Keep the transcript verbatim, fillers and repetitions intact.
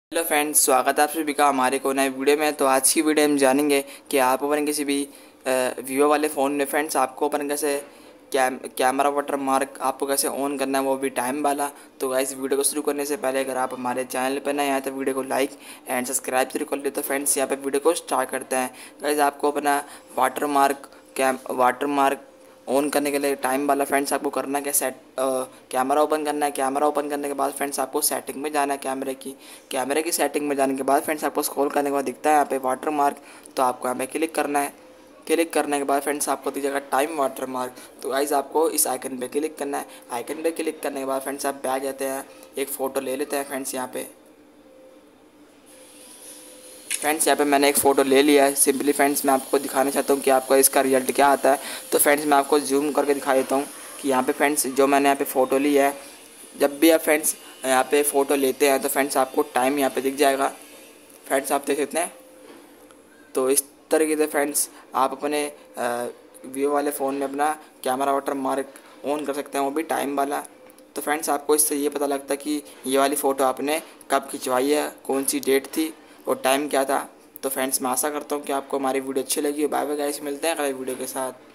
Hello friends, स्वागत है आप सभी का हमारे को नए वीडियो में। तो आज की वीडियो हम जानेंगे कि आप अपन किसी भी वीवो वाले फ़ोन में फ्रेंड्स आपको अपन कैसे कैम कैमरा वाटर मार्क आपको कैसे ऑन करना है, वो भी टाइम वाला। तो गाइस, वीडियो को शुरू करने से पहले अगर आप हमारे चैनल पर नए आए तो वीडियो को लाइक एंड सब्सक्राइब जरूर कर ले। तो फ्रेंड्स, यहाँ पे वीडियो को स्टार्ट करते हैं। गाइस, आपको अपना watermark cam watermark on करने के लिए टाइम वाला फ्रेंड्स आपको करना क्या, सेट कैमरा ओपन करना है। कैमरा ओपन करने के बाद फ्रेंड्स आपको सेटिंग में जाना है। कैमरे की कैमरे की सेटिंग में जाने के बाद फ्रेंड्स आपको स्क्रॉल करने के बाद दिखता है यहाँ पे वाटर मार्क। तो आपको यहाँ पे क्लिक करना है। क्लिक करने के बाद फ्रेंड्स आपको दिख जाएगा टाइम वाटर मार्क। तो गाइस, आपको इस आइकन पे क्लिक करना है। आइकन पे क्लिक करने के बाद फ्रेंड्स आप बैक जाते हैं, एक फ़ोटो ले लेते हैं फ्रेंड्स। यहाँ पे फ्रेंड्स यहाँ पे मैंने एक फ़ोटो ले लिया है। सिंपली फ्रेंड्स मैं आपको दिखाना चाहता हूँ कि आपको इसका रिजल्ट क्या आता है। तो फ्रेंड्स मैं आपको जूम करके दिखा देता हूँ कि यहाँ पे फ्रेंड्स जो मैंने यहाँ पे फ़ोटो ली है, जब भी आप फ्रेंड्स यहाँ पे फ़ोटो लेते हैं तो फ्रेंड्स आपको टाइम यहाँ पे दिख जाएगा। फ्रेंड्स आप देख सकते हैं। तो इस तरीके से फ्रेंड्स आप अपने वीवो वाले फ़ोन में अपना कैमरा वाटर मार्क ऑन कर सकते हैं, वो भी टाइम वाला। तो फ्रेंड्स आपको इससे ये पता लगता है कि ये वाली फ़ोटो आपने कब खिंचवाई है, कौन सी डेट थी और टाइम क्या था। तो फ्रेंड्स मैं आशा करता हूँ कि आपको हमारी वीडियो अच्छी लगी हो। बाय बाय गाइस, मिलते हैं अगले वीडियो के साथ।